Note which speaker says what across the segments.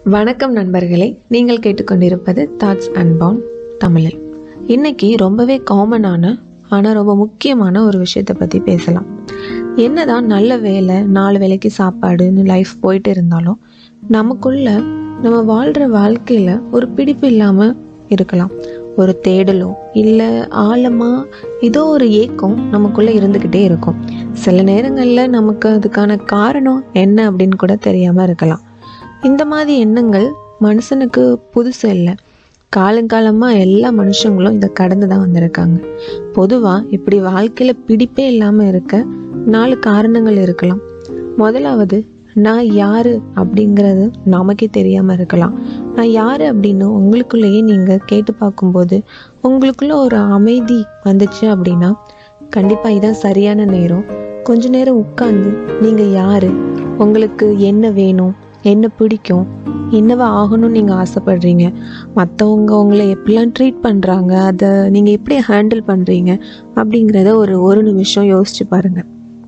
Speaker 1: வணக்கம் நண்பர்களே, நீங்கள் கேட்டுக்கொண்டிருப்பது தாட்ஸ் அன்பவுண்ட் தமிழில். இன்னைக்கு ரொம்பவே காமனான ஆனால் ரொம்ப முக்கியமான ஒரு விஷயத்தை பற்றி பேசலாம். என்னதான் நல்ல வேலை, 4 வேளைக்கு சாப்பாடுன்னு லைஃப் போயிட்டு இருந்தாலும் நமக்குள்ள நம்ம வாழ்கிற வாழ்க்கையில் ஒரு பிடிப்பு இல்லாமல் இருக்கலாம். ஒரு தேடலோ இல்லை ஆழமாக ஏதோ ஒரு ஏக்கம் நமக்குள்ளே இருந்துக்கிட்டே இருக்கும். சில நேரங்களில் நமக்கு அதுக்கான காரணம் என்ன அப்படின்னு கூட தெரியாமல் இருக்கலாம். இந்த மாதிரி எண்ணங்கள் மனுஷனுக்கு புதுசு இல்லை. காலங்காலமாக எல்லா மனுஷங்களும் இதை கடந்து தான் வந்திருக்காங்க. பொதுவாக இப்படி வாழ்க்கையில் பிடிப்பே இல்லாமல் இருக்க 4 காரணங்கள் இருக்கலாம். முதலாவது, நான் யார் அப்படிங்கிறது நமக்கே தெரியாமல் இருக்கலாம். நான் யார் அப்படின்னு உங்களுக்குள்ளேயே நீங்கள் கேட்டு பார்க்கும்போது உங்களுக்குள்ள ஒரு அமைதி வந்துச்சு அப்படின்னா கண்டிப்பாக இதான் சரியான நேரம். கொஞ்ச நேரம் உட்கார்ந்து நீங்கள் யார், உங்களுக்கு என்ன வேணும், என்ன பிடிக்கும், என்னவா ஆகணும்னு நீங்கள் ஆசைப்படுறீங்க, மற்றவங்க உங்களை எப்படிலாம் ட்ரீட் பண்ணுறாங்க, அதை நீங்கள் எப்படி ஹேண்டில் பண்ணுறீங்க அப்படிங்கிறத ஒரு நிமிஷம் யோசிச்சு பாருங்கள்.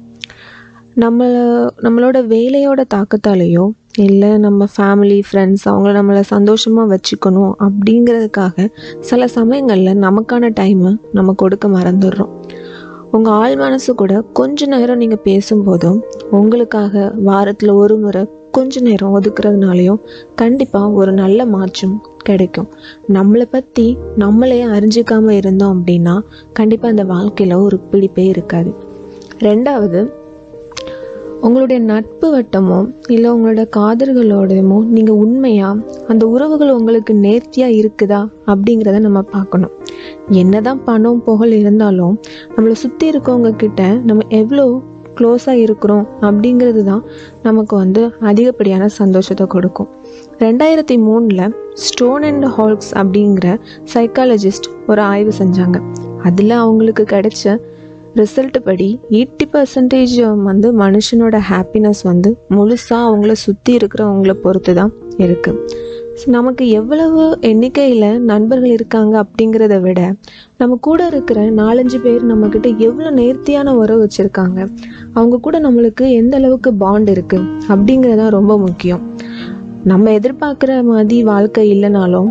Speaker 1: நம்மளோட வேலையோட தாக்கத்தாலேயோ இல்லை நம்ம ஃபேமிலி ஃப்ரெண்ட்ஸ் அவங்கள நம்மளை சந்தோஷமாக வச்சுக்கணும் அப்படிங்கிறதுக்காக சில சமயங்களில் நமக்கான டைமை நம்ம கொடுக்க மறந்துடுறோம். உங்கள் ஆள் மனசு கூட கொஞ்ச நேரம் நீங்கள் பேசும்போதும் உங்களுக்காக வாரத்தில் ஒரு முறை கொஞ்ச நேரம் ஒதுக்குறதுனாலையும் கண்டிப்பாக ஒரு நல்ல மாற்றம் கிடைக்கும். நம்மளை பற்றி நம்மளே அறிஞ்சிக்காமல் இருந்தோம் அப்படின்னா கண்டிப்பாக அந்த வாழ்க்கையில் ஒரு பிடிப்பே இருக்காது. ரெண்டாவது, உங்களுடைய நட்பு வட்டமோ இல்லை உங்களோட காதல்களோடையுமோ நீங்கள் உண்மையாக அந்த உறவுகள் உங்களுக்கு நேர்த்தியாக இருக்குதா அப்படிங்கிறத நம்ம பார்க்கணும். என்னதான் பணம் புகழ் இருந்தாலும் நம்மளை சுற்றி இருக்கவங்க கிட்ட நம்ம எவ்வளோ க்ளோஸாக இருக்கிறோம் அப்படிங்கிறது தான் நமக்கு அதிகப்படியான சந்தோஷத்தை கொடுக்கும். 2003 ஸ்டோன் அண்ட் ஹால்க்ஸ் அப்படிங்கிற சைக்காலஜிஸ்ட் ஒரு ஆய்வு செஞ்சாங்க. அதில் அவங்களுக்கு கிடைச்ச ரிசல்ட் படி 80% மனுஷனோட ஹாப்பினஸ் முழுசாக அவங்கள சுற்றி இருக்கிறவங்கள பொறுத்து தான் இருக்குது. நமக்கு எவ்வளவு எண்ணிக்கையில் நண்பர்கள் இருக்காங்க அப்படிங்கிறத விட நம்ம கூட இருக்கிற 4-5 பேர் நம்மக்கிட்ட எவ்வளோ நேர்த்தியான உறவு வச்சுருக்காங்க, அவங்க கூட நம்மளுக்கு எந்த அளவுக்கு பாண்ட் இருக்குது அப்படிங்கிறதான் ரொம்ப முக்கியம். நம்ம எதிர்பார்க்குற மாதிரி வாழ்க்கை இல்லைனாலும்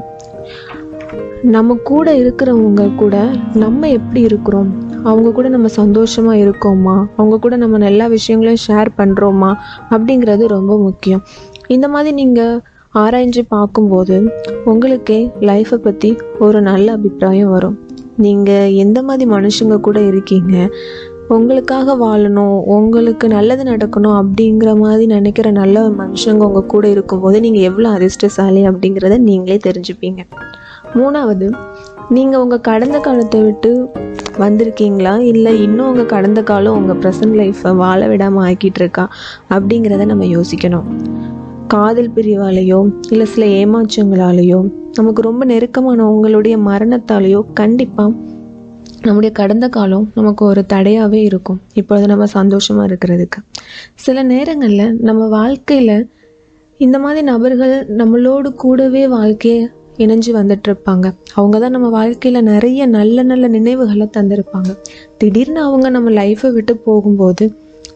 Speaker 1: நம்ம கூட இருக்கிறவங்க கூட நம்ம எப்படி இருக்கிறோம், அவங்க கூட நம்ம சந்தோஷமாக இருக்கோமா, அவங்க கூட நம்ம எல்லா விஷயங்களையும் ஷேர் பண்ணுறோமா அப்படிங்கிறது ரொம்ப முக்கியம். இந்த மாதிரி நீங்கள் ஆராய்ஞ்சு பார்க்கும்போது உங்களுக்கே லைஃப்பை பற்றி ஒரு நல்ல அபிப்பிராயம் வரும். நீங்கள் எந்த மாதிரி மனுஷங்க கூட இருக்கீங்க, உங்களுக்காக வாழணும், உங்களுக்கு நல்லது நடக்கணும் அப்படிங்கிற மாதிரி நினைக்கிற நல்ல மனுஷங்க உங்கள் கூட இருக்கும்போது நீங்கள் எவ்வளோ அதிர்ஷ்டசாலி அப்படிங்கிறத நீங்களே தெரிஞ்சுப்பீங்க. மூணாவது, நீங்கள் உங்கள் கடந்த காலத்தை விட்டு வந்திருக்கீங்களா இல்லை இன்னும் உங்கள் கடந்த காலம் உங்கள் ப்ரெசன்ட் லைஃப்பை வாழ விடாமல் ஆக்கிட்டு இருக்கா அப்படிங்கிறத நம்ம யோசிக்கணும். காதல் பிரிவாலேயோ இல்லை சில ஏமாற்றங்களாலேயோ நமக்கு ரொம்ப நெருக்கமானவங்களுடைய மரணத்தாலேயோ கண்டிப்பாக நம்முடைய கடந்த காலம் நமக்கு ஒரு தடையாகவே இருக்கும் இப்பொழுது நம்ம சந்தோஷமாக இருக்கிறதுக்கு. சில நேரங்களில் நம்ம வாழ்க்கையில் இந்த மாதிரி நபர்கள் நம்மளோடு கூடவே வாழ்க்கையை இணைஞ்சு வந்துட்டு இருப்பாங்க. அவங்க தான் நம்ம வாழ்க்கையில் நிறைய நல்ல நல்ல நினைவுகளை தந்திருப்பாங்க. திடீர்னு அவங்க நம்ம லைஃப்பை விட்டு போகும்போது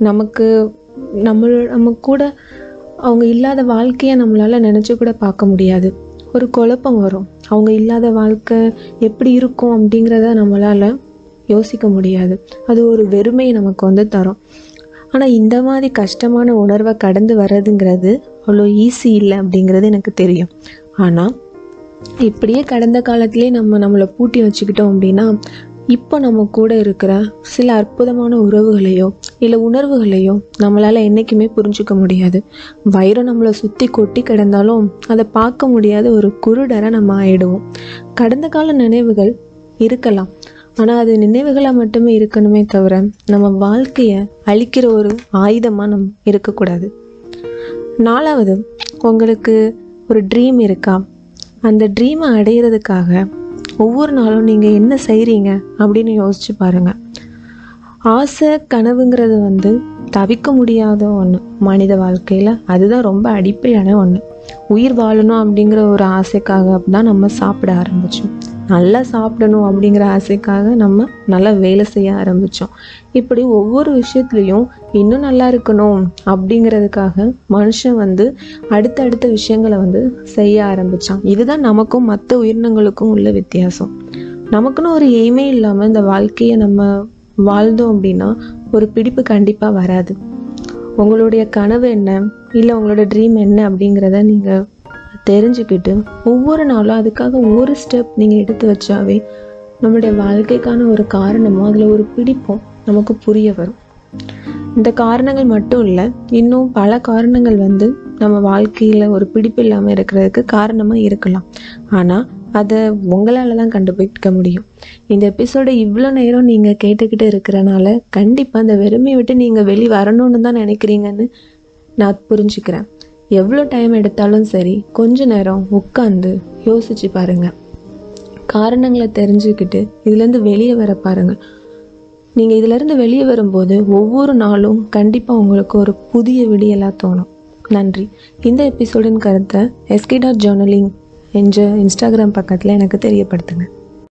Speaker 1: நம்ம கூட அவங்க இல்லாத வாழ்க்கையை நம்மளால் நினச்சி கூட பார்க்க முடியாது. ஒரு குழப்பம் வரும். அவங்க இல்லாத வாழ்க்கை எப்படி இருக்கும் அப்படிங்கிறத நம்மளால் யோசிக்க முடியாது. அது ஒரு வெறுமையை நமக்கு தரும். ஆனால் இந்த மாதிரி கஷ்டமான உணர்வை கடந்து வர்றதுங்கிறது அவ்வளோ ஈஸி இல்லை அப்படிங்கிறது எனக்கு தெரியும். ஆனால் இப்படியே கடந்த காலத்திலே நம்மளை பூட்டி வச்சுக்கிட்டோம் அப்படின்னா இப்போ நம்ம கூட இருக்கிற சில அற்புதமான உறவுகளையோ இல்லை உணர்வுகளையோ நம்மளால் என்றைக்குமே புரிஞ்சிக்க முடியாது. வைரம் நம்மளை சுற்றி கொட்டி கிடந்தாலும் அதை பார்க்க முடியாத ஒரு குருடரை நம்ம ஆயிடுவோம். கடந்த கால நினைவுகள் இருக்கலாம், ஆனால் அது நினைவுகளாக மட்டுமே இருக்கணுமே தவிர நம்ம வாழ்க்கையை அழிக்கிற ஒரு ஆயுதமாக நம்ம இருக்கக்கூடாது. நாலாவது, உங்களுக்கு ஒரு ட்ரீம் இருக்கா? அந்த ட்ரீமை அடையிறதுக்காக ஒவ்வொரு நாளும் நீங்கள் என்ன செய்கிறீங்க அப்படின்னு யோசிச்சு பாருங்கள். ஆசை கனவுங்கிறது தவிர்க்க முடியாத ஒன்று மனித வாழ்க்கையில். அதுதான் ரொம்ப அடிப்படையான ஒன்று. உயிர் வாழணும் அப்படிங்கிற ஒரு ஆசைக்காக தான் நம்ம சாப்பிட ஆரம்பித்தோம். நல்லா சாப்பிடணும் அப்படிங்கிற ஆசைக்காக நம்ம நல்லா வேலை செய்ய ஆரம்பித்தோம். இப்படி ஒவ்வொரு விஷயத்துலையும் இன்னும் நல்லா இருக்கணும் அப்படிங்கிறதுக்காக மனுஷன் அடுத்தடுத்த விஷயங்களை செய்ய ஆரம்பித்தான். இதுதான் நமக்கும் மற்ற உயிரினங்களுக்கும் உள்ள வித்தியாசம். நமக்குன்னு ஒரு எய்மே இல்லாமல் இந்த வாழ்க்கையை நம்ம வாழ்ந்தோம் அப்படின்னா ஒரு பிடிப்பு கண்டிப்பாக வராது. உங்களுடைய கனவு என்ன, இல்லை உங்களோட ட்ரீம் என்ன அப்படிங்கிறத நீங்கள் தெரிஞ்சுக்கிட்டு ஒவ்வொரு நாளும் அதுக்காக ஒரு ஸ்டெப் நீங்கள் எடுத்து வச்சாவே நம்மளுடைய வாழ்க்கைக்கான ஒரு காரணமும் அதில் ஒரு பிடிப்பும் நமக்கு புரிய வரும். இந்த காரணங்கள் மட்டும் இல்லை, இன்னும் பல காரணங்கள் நம்ம வாழ்க்கையில் ஒரு பிடிப்பு இல்லாமல் இருக்கிறதுக்கு காரணமாக இருக்கலாம். ஆனால் அதை உங்களால் தான் கண்டுபிடிக்க முடியும். இந்த எபிசோடை இவ்வளோ நேரம் நீங்கள் கேட்டுக்கிட்டு இருக்கிறனால கண்டிப்பாக அந்த வெறுமையை விட்டு நீங்கள் வரணும்னு தான் நினைக்கிறீங்கன்னு நான் புரிஞ்சுக்கிறேன். எவ்வளோ டைம் எடுத்தாலும் சரி, கொஞ்ச நேரம் உட்காந்து யோசிச்சு பாருங்கள். காரணங்களை தெரிஞ்சுக்கிட்டு இதுலேருந்து வெளியே வர பாருங்கள். நீங்கள் இதிலேருந்து வெளியே வரும்போது ஒவ்வொரு நாளும் கண்டிப்பாக உங்களுக்கு ஒரு புதிய விடியலாக தோணும். நன்றி. இந்த எபிசோடின் கருத்தை SK.journaling என்ற இன்ஸ்டாகிராம் பக்கத்தில் எனக்கு தெரியப்படுத்துங்க.